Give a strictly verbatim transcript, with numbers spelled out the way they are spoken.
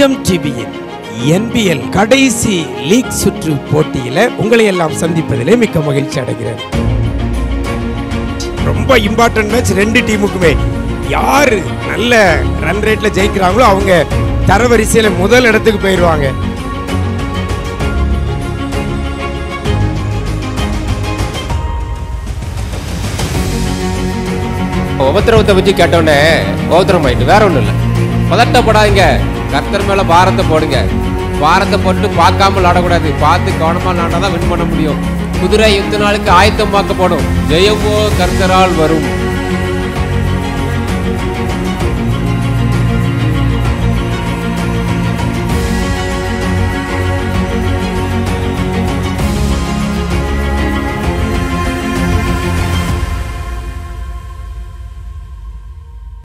தஞ்சம் டிவியின் N B L கடைசி லீக் சுற்று போட்டியில உங்களை எல்லாம் சந்திப்பதிலே மிக்க மகிழ்ச்சி அடைகிறேன். ரொம்ப இம்பார்ட்டன்ட் மேட்ச் ரெண்டு டீமுக்குமே. யாரு நல்ல ரன் ரேட்ல ஜெயிக்கிறாங்களோ அவங்க தரவரிசையில முதல் இடத்துக்கு போயிடுவாங்க. உபத்திரவத்தை பற்றி கேட்டோன்னே உபத்திரம் ஆயிட்டு வேற ஒன்றும் இல்லை. பதட்டப்படாதீங்க, கர்த்தர் மேல பாரத்தை போடுங்க. பாரத்தை போட்டு பார்க்காம விளாடக்கூடாது, பார்த்து கவனமா விளாண்டாதான் வின் பண்ண முடியும். குதிரை யுத்த நாளுக்கு ஆயத்தமாக்கப்படும், ஜெயமோ கர்த்தரால் வரும்.